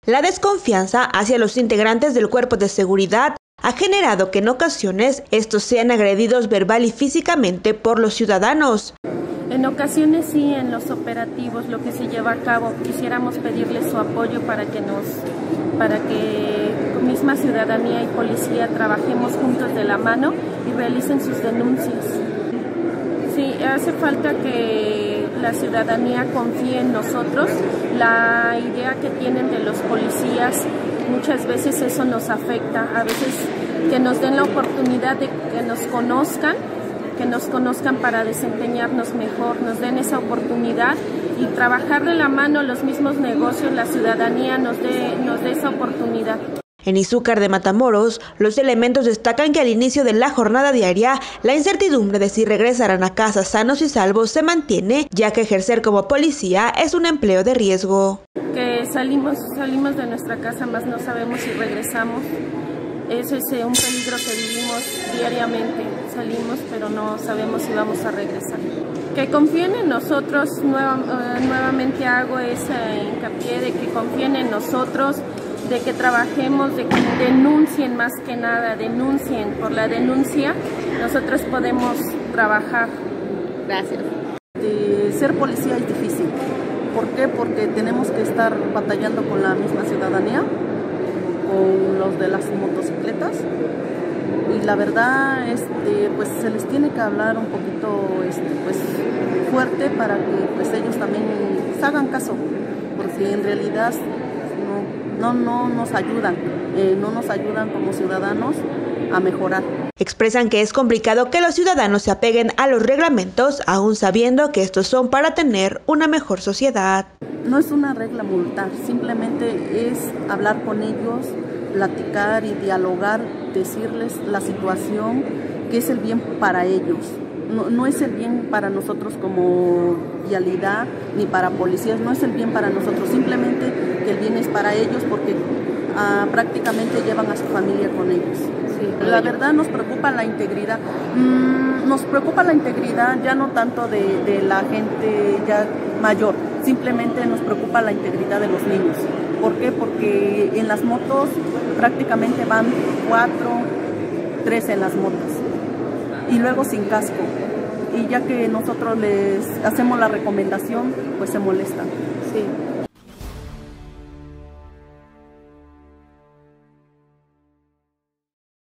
La desconfianza hacia los integrantes del cuerpo de seguridad ha generado que en ocasiones estos sean agredidos verbal y físicamente por los ciudadanos. En ocasiones sí, en los operativos, lo que se lleva a cabo, quisiéramos pedirles su apoyo para que misma ciudadanía y policía trabajemos juntos de la mano y realicen sus denuncias. Sí, hace falta que la ciudadanía confíe en nosotros. La idea que tienen de los policías, muchas veces eso nos afecta. A veces que nos den la oportunidad de que nos conozcan para desempeñarnos mejor, nos den esa oportunidad y trabajar de la mano los mismos negocios, la ciudadanía nos dé esa oportunidad. En Izúcar de Matamoros, los elementos destacan que al inicio de la jornada diaria, la incertidumbre de si regresarán a casa sanos y salvos se mantiene, ya que ejercer como policía es un empleo de riesgo. Que salimos de nuestra casa, más no sabemos si regresamos. Ese es un peligro que vivimos diariamente. Salimos, pero no sabemos si vamos a regresar. Que confíen en nosotros, nuevamente hago ese hincapié de que confíen en nosotros, de que trabajemos, de que denuncien más que nada, denuncien. Por la denuncia nosotros podemos trabajar. Gracias. Ser policía es difícil. ¿Por qué? Porque tenemos que estar batallando con la misma ciudadanía, con los de las motocicletas, y la verdad pues se les tiene que hablar un poquito pues fuerte para que pues ellos también se hagan caso, porque en realidad no nos ayudan, no nos ayudan como ciudadanos a mejorar. Expresan que es complicado que los ciudadanos se apeguen a los reglamentos, aún sabiendo que estos son para tener una mejor sociedad. No es una regla multar, simplemente es hablar con ellos, platicar y dialogar, decirles la situación, que es el bien para ellos. No es el bien para nosotros como vialidad ni para policías, no es el bien para nosotros, simplemente que el bien es para ellos porque prácticamente llevan a su familia con ellos. Sí, la verdad nos preocupa la integridad. Nos preocupa la integridad ya no tanto de la gente ya mayor, simplemente nos preocupa la integridad de los niños. ¿Por qué? Porque en las motos prácticamente van 4, 3 en las motos y luego sin casco. Y ya que nosotros les hacemos la recomendación, pues se molestan. Sí.